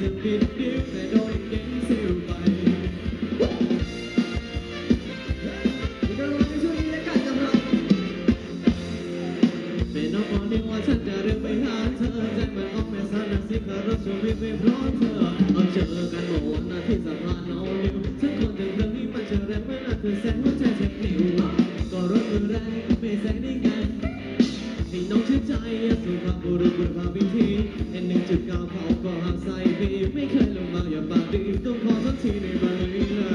จะปิดดิ้วแต่โดนเก่งซิวไปก็รู้ในช่วงนี้และกันกับเราเป็นน้องคนที่ว่าฉันจะเรียกไปหาเธอใจมันออกแม่สารสิคารถชมวิวไปพร้อมเธอเอาเจอกันเมื่อวันอาทิตย์สะพานเอานิ้วฉันคนหนึ่งเรื่องนี้มันจะแรงเมื่อนั้นเธอแสนหัวใจเจ็บนิ้วก็รถมือแรงไม่แสนได้ไงให้น้องชื่นใจสุภาพบุรุษบุรพาวิธี1.9เขาก็หาใส่บีไม่เคยลงมาอย่าปากดีต้องขอสักทีในวันนี้เลย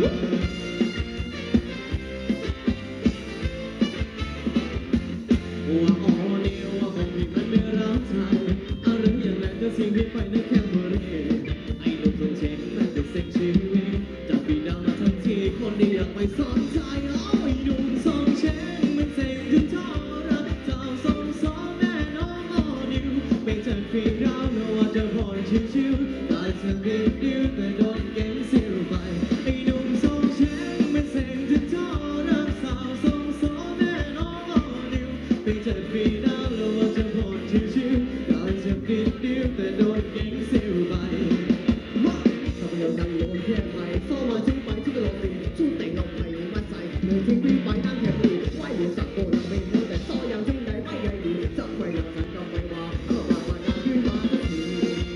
ว่าอ๋อนี่ว่าคงมีมันไม่รักเธออะไรอย่างนั้นก็สิ่งที่ไปนั่นแค่บริเวณไอ้ลูกต้องเช็คนั่นเป็นเซ็กชีวิตจะปีดาวมาทันทีคนที่อยากไปสนใจเอาไอ้ดูสองเช็คมันเซ็งจนท้อรักเจ้าสองสองแน่น้องอ๋อนิวไม่เจอปีดาวโน้ว่าจะพอชิวๆแต่เธอบิดดิ้วแต่โดนเก่งซิวไปไอ้ดูสองเช็คมันเซ็งจนท้อรักสาวสองสองแน่น้องอ๋อนิวไม่เจอปีดาวโน้ว่าจะพอชิวๆแต่เธอบิดดิ้วแต่โดนเก่งซิวไปถ้าไม่ยอมดังโยนเทียบไปซ้อมาทิ้งไปที่กระโหลกตีชูแต่งเอาไปมาใส่เดินทิ้งพี่ไปนั่งแถบดูไหวอยู่สักโกนไม่รู้แต่ซ้อยังทิ้งได้ไม่ใหญ่ดีจับไปหลังฉันก็ไม่ว่าก็มาว่านาขึ้นมาสักที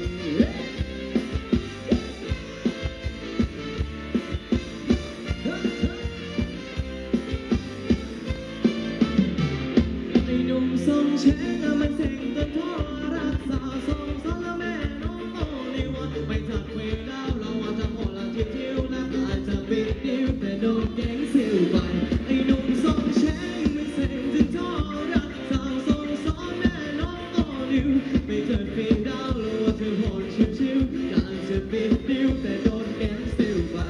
ไอ้หนุ่มทรงเช็คมันเซ็งจนท้อรักสาวสองสองแล้วแม่น้องโมนี่ว่าไม่จัดเวลาเราอาจจะพอละทิวๆนะอาจจะปิดดิ้วแต่โดนแก๊งซิวไปไอ้หนุ่มทรงเช็คมันเซ็งจนท้อรักสาวสองสองแม่น้องโมนี่ไม่จัดปิดดาวเราอาจจะพอชิวๆการจะปิดดิ้วแต่โดนแก๊งซิวไป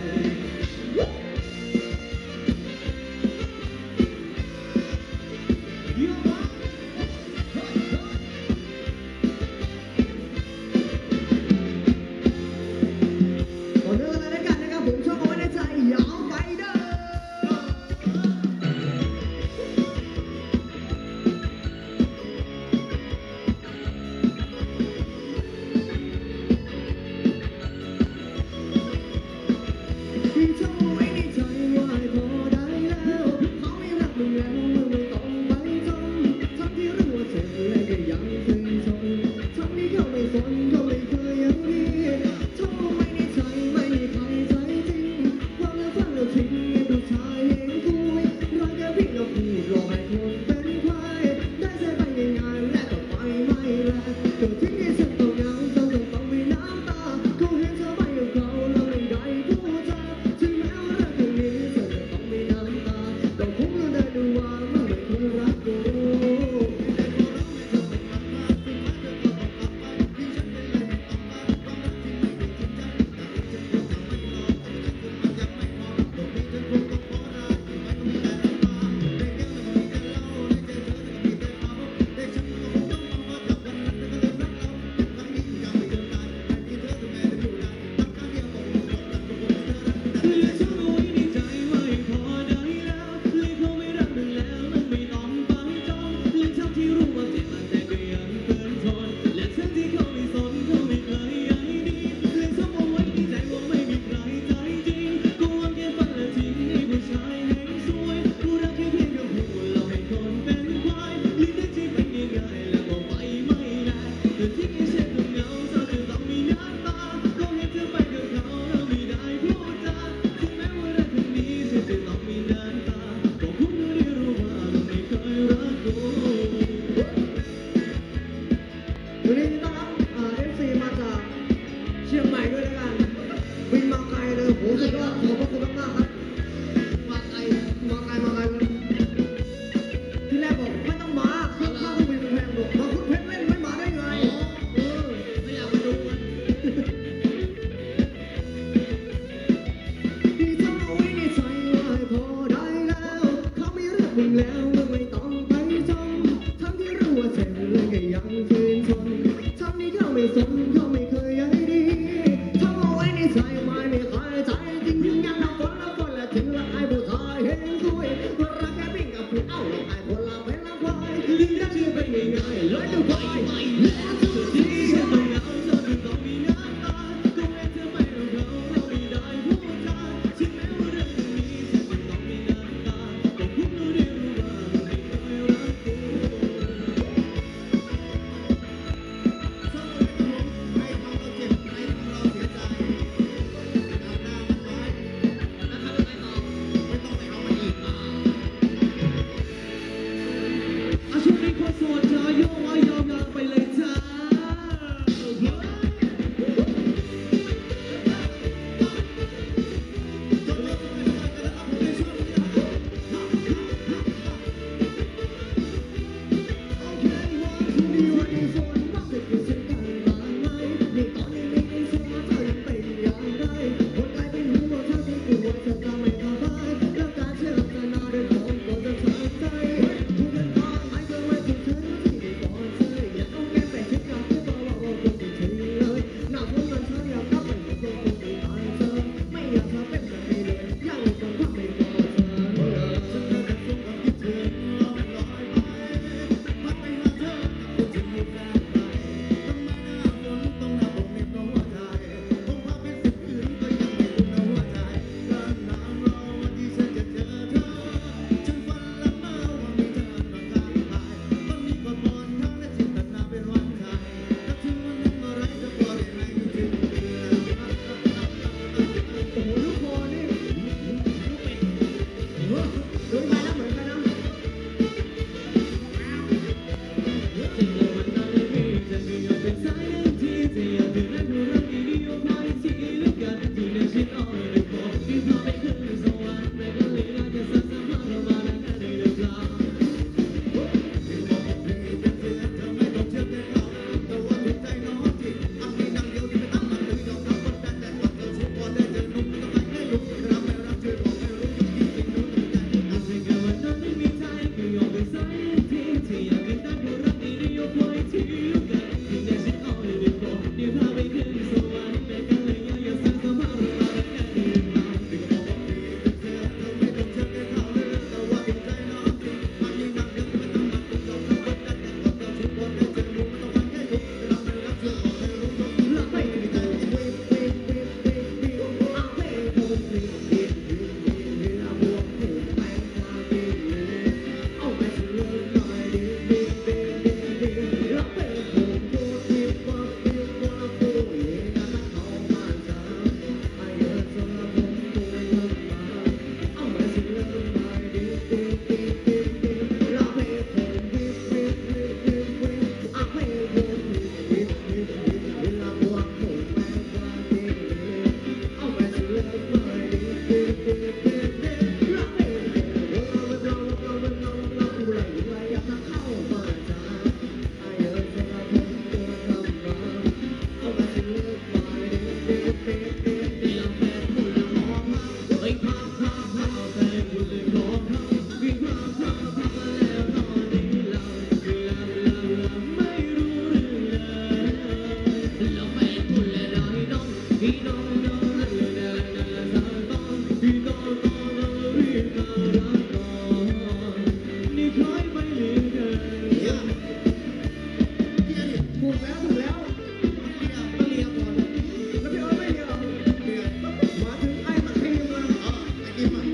ถูกแล้วถูกแล้วก็เลียก่อนแล้วพี่เอิร์ธไม่เลียหรอเลียมาถึงไอ้ตะครีมเลยตะครีมมา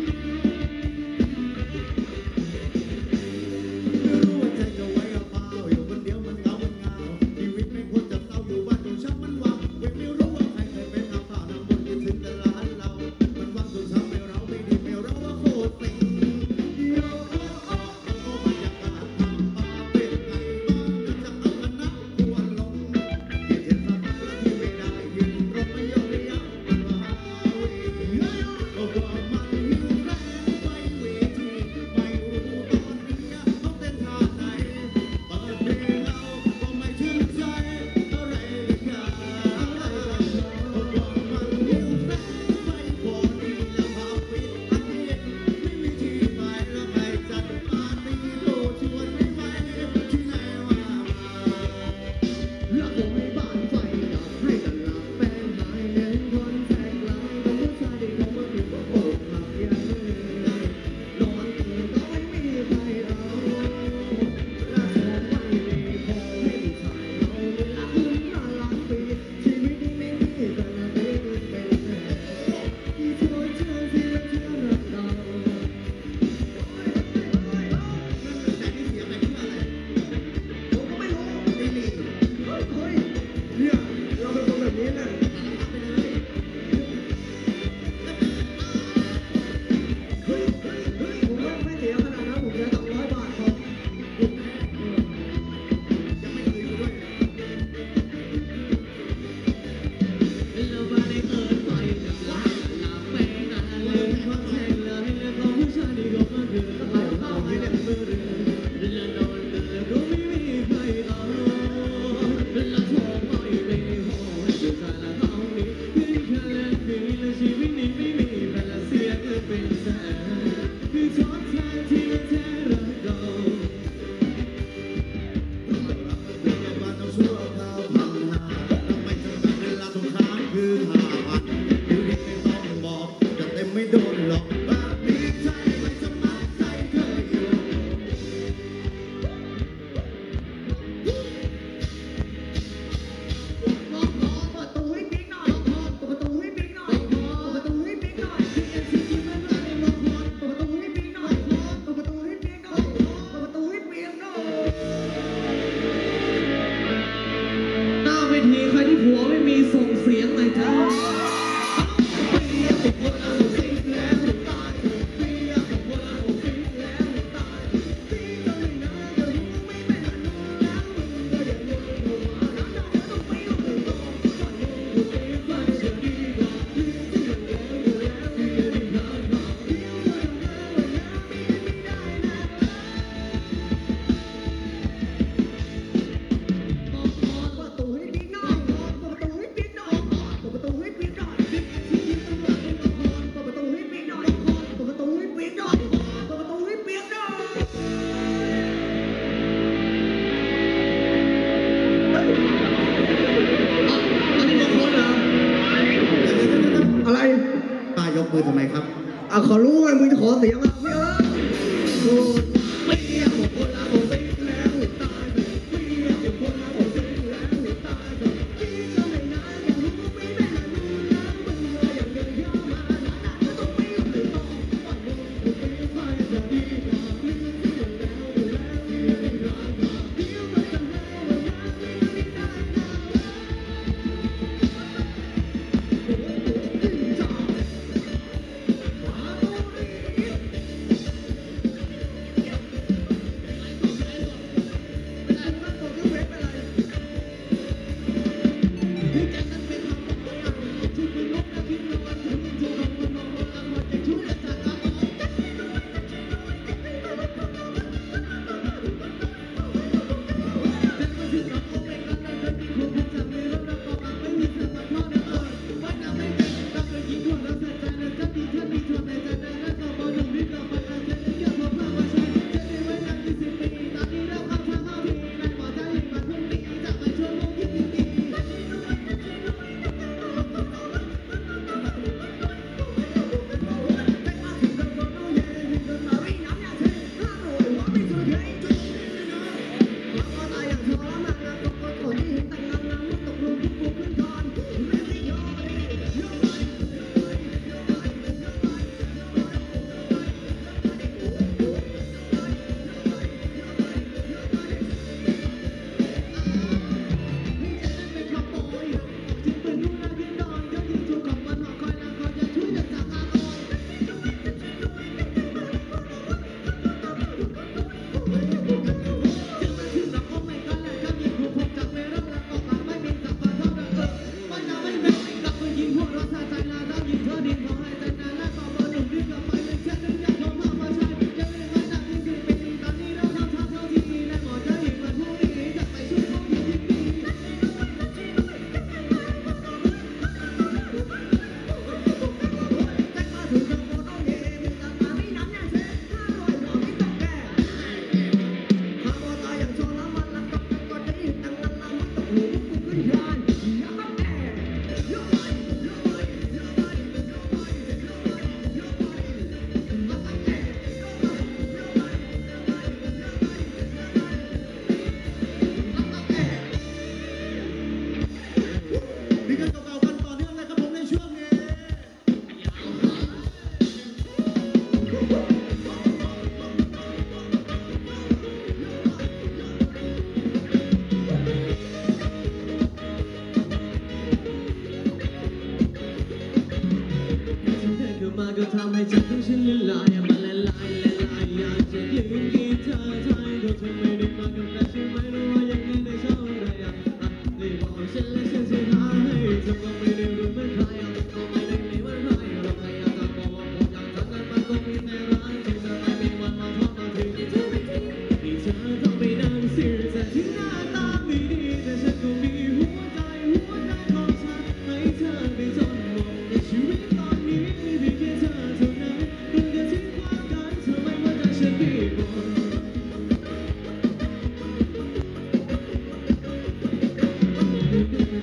ไม่รู้ว่าใจจะไว้กับเปล่าอยู่คนเดียวมันเหงาชีวิตไม่ควรจะเศร้าอยู่บ้านอยู่ชักมันว่างไม่รู้ว่าใครเคยเป็นทำเปล่าน้ำบนคิดถึงแต่ร้านเรามันว่างจนทำให้เราไม่ดีไม่เราว่าโคตรเซ็งโยโอ้โอ้โอ้บรรยากาศทำป่าเป็นไงบ้างจะเอาคณะทัวร์ลงที่เทศบาลที่ไม่ได้ยืนตรงไม่ยอมระยะมันว่าโอ้ก็มันหิวแรงไปเวทีไม่รู้ตอนนี้เขาเต้นท่าไหนเปิดเพลงเอาก็ไม่ชื่นใจอะไรกันโอ้ก็มันหิวแรงไปพอดีแล้วพาปิดอันนี้ไม่มีที่ไปแล้วใครจัดมาตีโตชวนไม่ไปที่ไหนว่ามาแล้วผมให้บ้านไฟดับให้ตลาดแฟนหายเน้นคนแทกลายกับผู้ชายที่เขามาผิดว่าโอ้ขับยังไม่ได้นอนตื่นก็ไม่มีใครเอาและชอบไม่มีพอให้ชายเราเวลาคืนน่ารักปีชีวิตนี้ไม่มีแต่ละเรื่องเป็นแค่ที่ช่วยเชื่อที่และเชื่อรักเราแต่นี่เสียงอะไรขึ้นมาเลยผมก็ไม่รู้ไม่มีเฮ้ยเนี่ยเราเป็นคนแบบนี้น่ะเฮ้ยผมว่าไม่เสียขนาดนั้นผมจะ200 บาทพอยังไม่คืนด้วยแล้วมาได้เอิญไปจากลาลาไปนานเลยคนแทงเลยแล้วก็ผู้ชายที่เขามาคืนแล้วเขาไม่ได้เมื่อเรื่องแล้วนอนแล้วก็ไม่มีใครเอาแล้วโทรไม่ไปห้องให้อยู่ใจละเขานี้คือแค่เล่นคืนและชีวิตนี้ไม่มีแฟนและเสียเงินเป็นแสนคือทดแทนที่แท้รักเราพยาบาลต้องชั่วคราวพังหาทำไมจำกัดเวลาทุกครั้งคือ5 วันอยู่ดีไม่ต้องบอกจะเต็มไม่โดนหลอกแบบนี้ใจไม่สมัครใจเคยอยู่ขอประตูให้ปิ๊กหน่อยเปิดประตูให้ปิ๊กหน่อยเปิดประตูให้ปิ๊กหน่อยเปิดประตูให้ปิ๊กหน่อยเปิดประตูให้ปิ๊กหน่อยเปิดประตูให้ปิ๊กหน่อยหน้าเวทีใครที่ผัวไม่มีส่งเสียงหน่อยจ้าประตูให้ปิ๊กหน่อยประตูให้ปิ๊กหน่อยประตูให้ปิ๊กหน่อยประตูให้ปิ๊กหน่อยประตูให้ปิ๊กหน่อยประตูให้ปิ๊กหน่อยอันนี้บางคนเหรออะไรป้ายกมือทำไมครับขอรู้ไงมึงจะขอเสียงอ่ะพี่โอ้ไม่เรียกผมคนละผมเป็นแล้วตายไม่เรียกผมคนละผมเป็นแล้วตายพี่ก็ไม่นานอย่างรู้ไม่แม่นรู้นะมึงเลยอย่างเดินเข้ามาหนาก็ต้องไม่ต้องไม่ต้องปล่อยมึงผมเป็นไฟจะดีกว่าพี่ที่อยู่แล้วอยู่แล้วที่รักพี่ก็จะให้ว่ารักไม่ได้นะ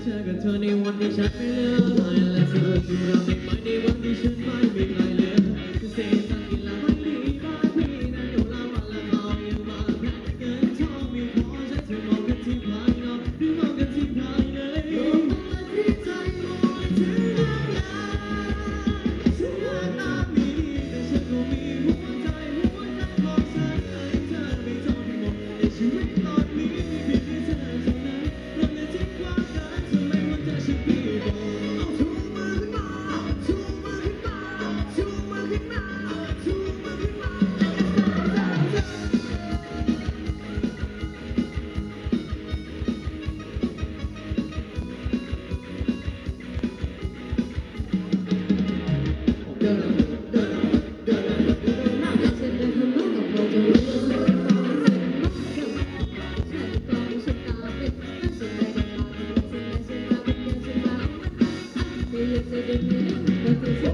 จอกับเธอในวันที่ฉันไม่เหลืออะไรและเธออยู่เราได้ไหมในวันที่ฉันไม่มีใครเหลือเศษสักกี่ล้านไม่ดีบ้านพี่นั้นอยู่ละวันละเขายังมาแพ้เงินทองมีพอใช้เธอมองกันที่ภายนอกหรือมองกันที่ภายในมองมาที่ใจมองถึงน้ำยาฉันว่าน้ำมีแต่ฉันก็มีหัวใจของฉันให้เธอไปจนหมดในชีวิตตอนนี้มีเพียงแค่เธอเท่านั้นเราไม่ทิ้งความกันทำไมวันเธอฉันพี่บอกเอาชูมือขึ้นมาชูมือขึ้นมาชูมือขึ้นมาชูมือขึ้นมาเดินเดินเดินเดินหน้าฉันเดินทางโน้นกับเราจะรู้ว่าฉันเป็นคนที่ฉันต้องฉันตาเป็นนั่นฉันได้แต่ตาเป็นฉันได้ฉันตาเป็นฉันตาไม่อยากจะเดินไม่ได้ก็คือฉัน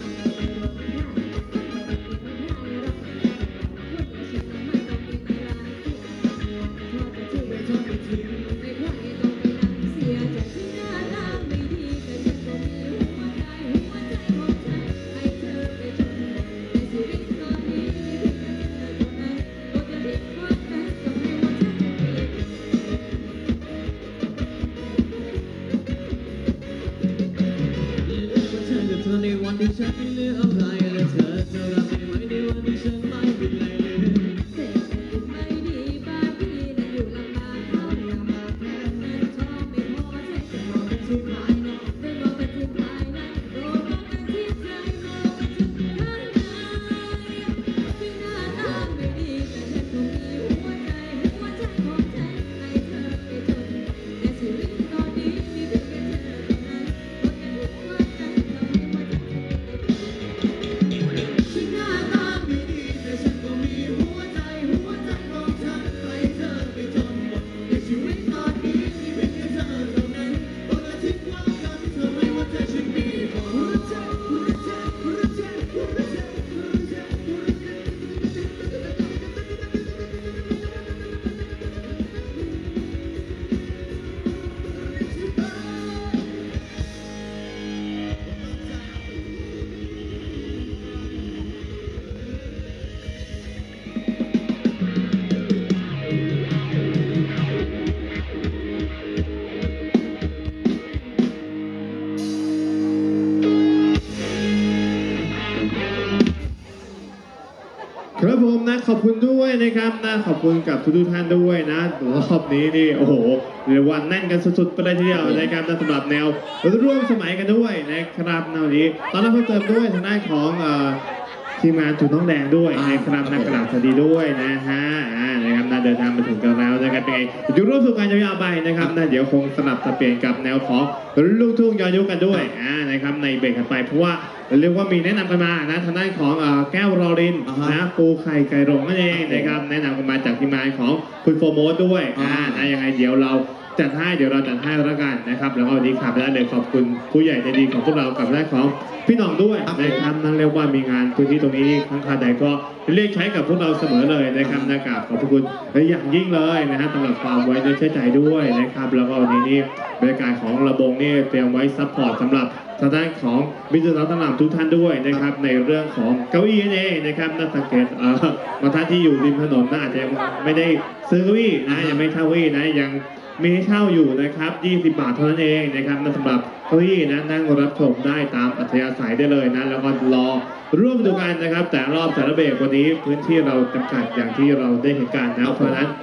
ในวันที่ฉันไม่เหลืออะไรและเธอจะรับได้ไหมในวันที่ฉันไม่มีอะไรเลยเศษไม่ดีบ้านพี่นั้นอยู่ลำบากเขายังมาแพ้เงินทองไม่พอใช้จะมองกันที่ภายนอกไม่มองกันที่ภายในโอ้มองกันที่ใจมองกันที่ภายในถึงหน้าตาไม่ดีแต่ฉันคงมีหัวใจของฉันให้เธอไปจนแต่ชีวิตตอนนี้มีเพียงแค่เธอเท่านั้นหมดกันทุกวันนั้นทำให้หัวใจฉันหน้าตาไม่ดีแต่ฉันก็มีหัวใจของฉันให้เธอไปจนหมดในชีวิตตอนนี้มีเพียงแค่เธอเท่านั้นโปรดทิ้งความกันเธอไม่ว่าเธอฉันมีหัวใจหัวใจหัวใจหัวใจหัวใจหัวใจครับผมนะขอบคุณด้วยนะครับนะขอบคุณกับทุกท่านด้วยนะรอบนี้นี่โอ้โหเรียกว่าแน่นกันสุดๆไปเลยทีเดียวนะครับนะสำหรับแนวร่วมสมัยกันด้วยนะครับในวันนี้ตอนนั้นเพิ่มเติมด้วยทางด้านของทีมงานจุดน้องแดงด้วยนะครับนักกราบสวัสดีด้วยนะฮะนะครับน่าเดินทางมาถึงกันแล้วนะครับเป็นไงอยู่ร่วมสู่การยาวๆไปนะครับนะเดี๋ยวคงสลับสับเปลี่ยนกับแนวของลูกทุ่งย้อนยุคกันด้วยนะครับในเบรกถัดไปเพราะว่าเรียกว่ามีแนะนำกันมานะทางด้านของแก้วรอรินนะปูไข่ไก่รงนั่นเองนะครับแนะนำกันมาจากทีมงานของคุณโฟร์โมสด้วยนะยังไงเดี๋ยวเราจัดให้แล้วกันนะครับแล้วก็วันนี้ขับได้เลยขอบคุณผู้ใหญ่ใจดีของพวกเรากับด้านของพี่หน่องด้วยนะครับนั่นเรียกว่ามีงานพื้นที่ตรงนี้ข้างคาใดก็เรียกใช้กับพวกเราเสมอเลยนะครับนะครับขอบคุณอย่างยิ่งเลยนะฮะสำหรับความไว้เนื้อเชื่อใจด้วยนะครับแล้วก็วันนี้นี่บรรยากาศของระบงนี่เตรียมไว้ซัพพอร์ตสำหรับทางด้านของมิตรสาวทั้งหลายทุกท่านด้วยนะครับในเรื่องของเก้าอี้นี่นะครับน่าสังเกตบางท่านที่อยู่ริมถนนน่าจะไม่ได้ซื้อเก้าอี้นะยังไม่เช่าเก้าอี้นะยังมีให้เช่าอยู่นะครับ20 บาทเท่านั้นเองนะครับสำหรับเก้าอี้นะนั่งรับชมได้ตามอัธยาศัยได้เลยนะแล้วก็รอร่วมดูกันนะครับแต่รอบแต่ละเบรกวันนี้พื้นที่เราจำกัดอย่างที่เราได้เห็นกันนะเพราะฉะนั้น